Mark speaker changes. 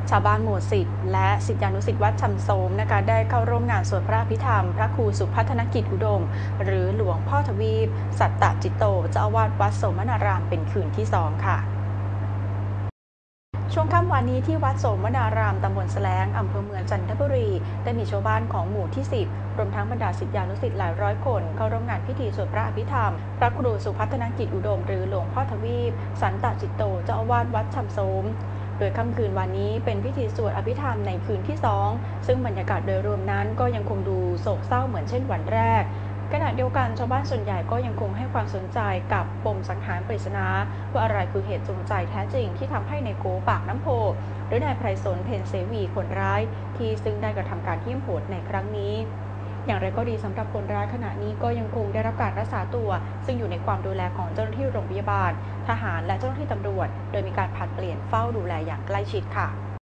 Speaker 1: ชาวบ้านหมู่10และศิษยานุศิษย์วัดชำโสมนะคะได้เข้าร่วมงานสวดพระอภิธรรมพระครูสุพัฒนกิจอุดมหรือหลวงพ่อทวีปสัตตจิตโตเจ้าอาวาสวัดโสมนารามเป็นคืนที่2ค่ะช่วงค่ำวันนี้ที่วัดโสมนารามตำบลแสลงอำเภอเมืองจันทบุรีได้มีชาวบ้านของหมู่ที่10รวมทั้งบรรดาศิษยานุศิษย์หลายร้อยคนเข้าร่วมงานพิธีสวดพระอภิธรรมพระครูสุพัฒนกิจอุดมหรือหลวงพ่อทวีปสันตจิตโตเจ้าอาวาสวัดชำโสมโดยค่ำคืนวันนี้เป็นพิธีสวดอภิธรรมในคืนที่2ซึ่งบรรยากาศโดยรวมนั้นก็ยังคงดูโศกเศร้าเหมือนเช่นวันแรกขณะเดียวกันชาวบ้านส่วนใหญ่ก็ยังคงให้ความสนใจกับปมสังหารปริศนาว่าอะไรคือเหตุจูงใจแท้จริงที่ทำให้ในโกปากน้ำโพหรือนายไพรสนเพ็ญเสวีคนร้ายที่ซึ่งได้กระทำการเหี้ยมโหดในครั้งนี้อย่างไรก็ดีสำหรับคนร้ายขณะนี้ก็ยังคงได้รับการรักษาตัวซึ่งอยู่ในความดูแลของเจ้าหน้าที่โรงพยาบาลทหารและเจ้าหน้าที่ตำรวจโดยมีการผลัดเปลี่ยนเฝ้าดูแลอย่างใกล้ชิดค่ะ